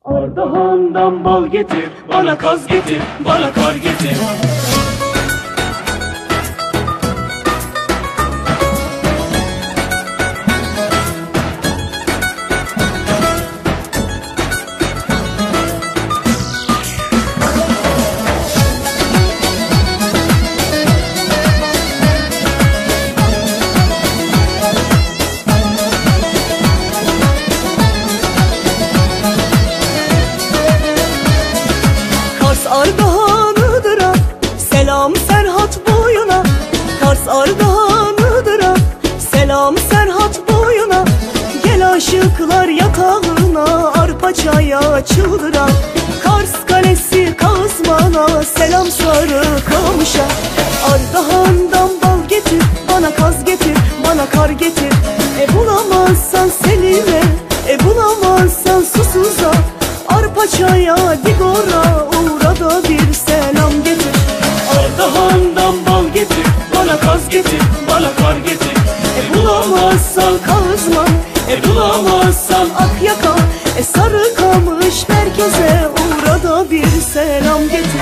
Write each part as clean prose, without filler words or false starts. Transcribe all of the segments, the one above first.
Ardahan'dan bal getir, bana kaz getir, bana kar getir. Ardahan'ıdır selam Serhat boyuna. Kars Ardahan'ıdır selam Serhat boyuna. Gel aşıklar yatağına, arpa çaya çıldıra. Kars Kalesi Kazman'a, selam Sarı Kamış'a. Ardahan'dan bal getir, bana kaz getir, bana kar getir. Bulamazsan Selim'e, bulamazsan Susuz'a. Arpa çaya Digor'a uğra da bir selam getir. Ardahan'dan bal getir, bana kaz getir, bana kar getir. Bulamazsan Kazman, bulamazsan Akyaka. Sarı Kamış merkeze uğra da bir selam getir.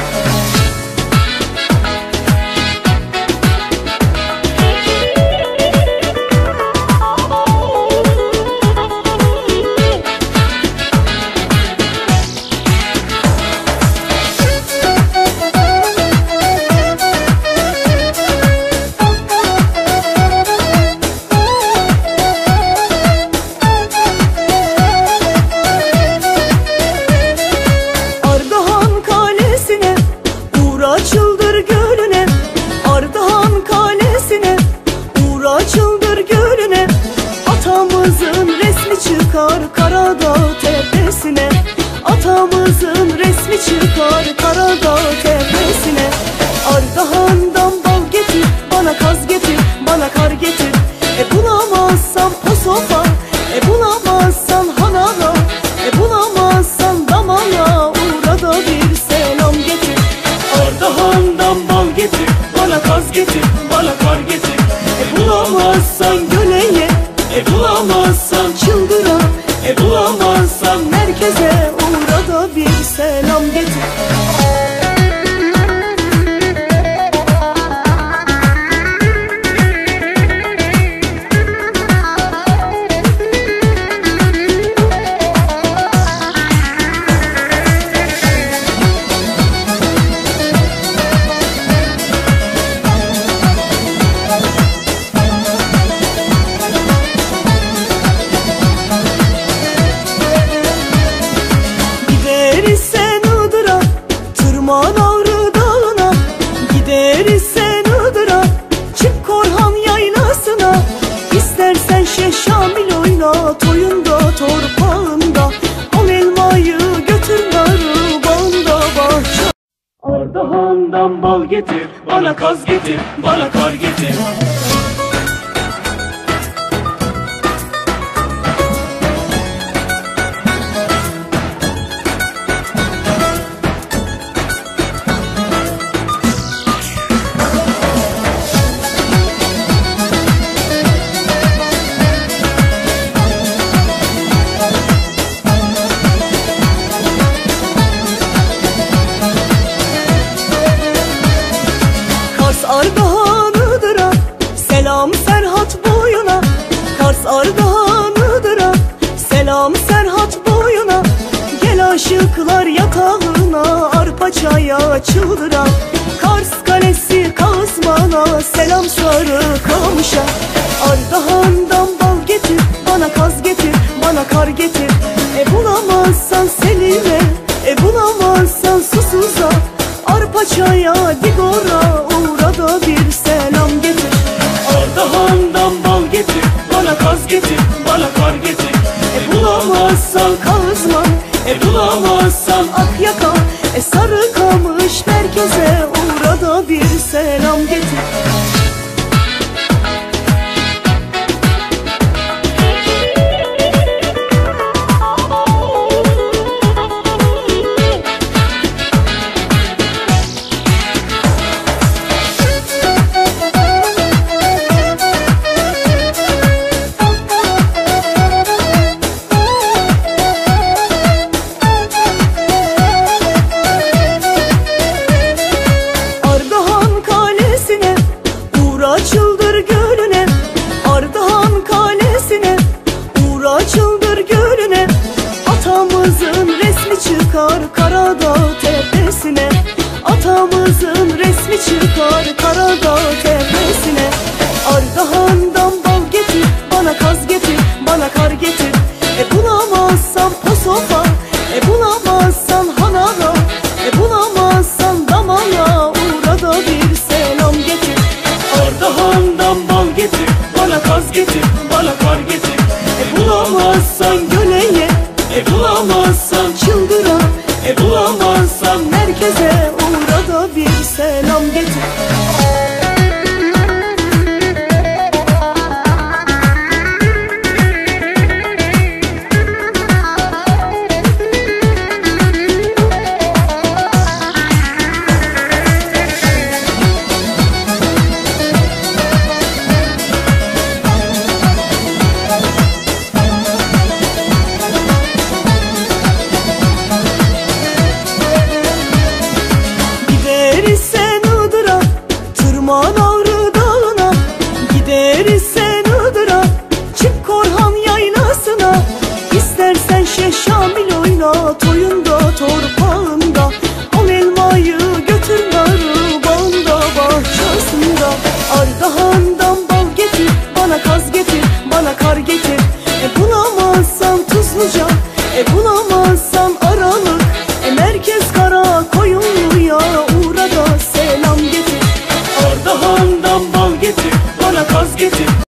Çıldır gölüne, Ardahan Kalesi'ne, uğra çıldır gölüne. Atamızın resmi çıkar Karadağ tepesine. Atamızın resmi çıkar Karadağ tepesine. Ardahan'dan bal getir, bana kaz getir, bana kar getir. Bulamazsan Posofa, bulamazsan Hanara. Bulamazsan Damala, uğra da bir selam getir. Ardahan'dan bal getir, bana kaz getir, bana kar getir. Bulamazsan Göle'ye, bulamazsan Çıldıra. Bulamazsan merkeze uğra da bir selam getir. Tırman Ağrı Dağı'na, gideriz sen Iğdır'a. Çık Korhan Yaylası'na, İstersen Şeyh Şamil oyna. Toyunda torpağında, al elmayı götür narı bağında bahçe. Ardahan'dan bal getir, bana kaz getir, bana kar getir. Ardahan'ıdır selam Serhat boyuna. Kars Ardahan'ıdır selam Serhat boyuna. Gel aşıklar yatağına, arpa çaya çıldıra. Kars Kalesi Kazman'a, selam Sarı Kamış'a. Ardahan'dan bal getir, bana kaz getir, bana kar getir. Bulamazsan Selim'e, bulamazsan Susuz'a. Arpa çaya Digor'a uğra da bir selam getir. Ardahan'dan bal getir, bana kaz getir, bana kar getir. Bulamazsan Kazman, bulamazsan Akyaka. Sarı Kamış merkeze uğra da bir selam getir. Atamızın resmi çıkar Karadağ tepesine. Atamızın resmi çıkar Karadağ tepesine. Ardahan'dan bal getir, bana kaz getir, bana kar getir. Bulamazsan Posofa, bulamazsan Hanara, bulamazsan Damala, uğra da bir selam getir. Ardahan'dan bal getir, bana kaz getir, bana kar getir. Bulamazsan Göle'ye, Bulamazsan Çıldıra, bulamazsan merkeze uğra da bir selam getir. Gidersen Iğdır'a, tırman Ağrı Dağı'na. Gidersen Iğdır'a, çık Korhan Yaylası'na. İstersen Şeyh Şamil oyna, toyunda torpağında. Al elmayı götür narı, bağında bahçesinde. Ardahan'dan bal getir, bana kaz getir, bana kar getir.